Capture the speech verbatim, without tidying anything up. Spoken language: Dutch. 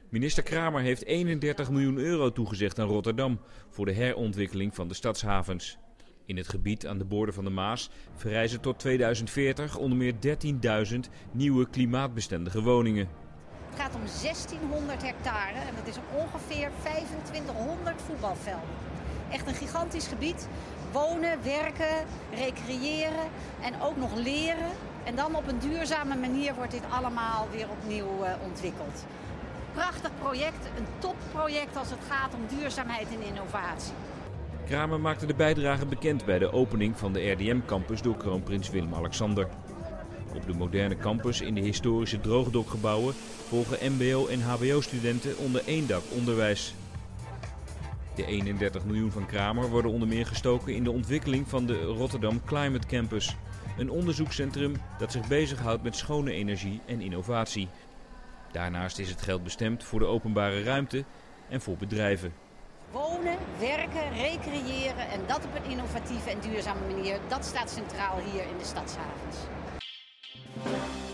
Minister Kramer heeft eenendertig miljoen euro toegezegd aan Rotterdam voor de herontwikkeling van de stadshavens. In het gebied aan de boorden van de Maas verrijzen tot tweeduizend veertig onder meer dertienduizend nieuwe klimaatbestendige woningen. Het gaat om zestienhonderd hectare en dat is ongeveer vijfentwintighonderd voetbalvelden. Echt een gigantisch gebied. Wonen, werken, recreëren en ook nog leren. En dan op een duurzame manier wordt dit allemaal weer opnieuw uh, ontwikkeld. Prachtig project, een topproject als het gaat om duurzaamheid en innovatie. Kramer maakte de bijdrage bekend bij de opening van de R D M-campus door kroonprins Willem-Alexander. Op de moderne campus in de historische droogdokgebouwen volgen M B O- en H B O-studenten onder één dak onderwijs. De eenendertig miljoen van Kramer worden onder meer gestoken in de ontwikkeling van de Rotterdam Climate Campus. Een onderzoekscentrum dat zich bezighoudt met schone energie en innovatie. Daarnaast is het geld bestemd voor de openbare ruimte en voor bedrijven. Wonen, werken, recreëren en dat op een innovatieve en duurzame manier, dat staat centraal hier in de stadshavens.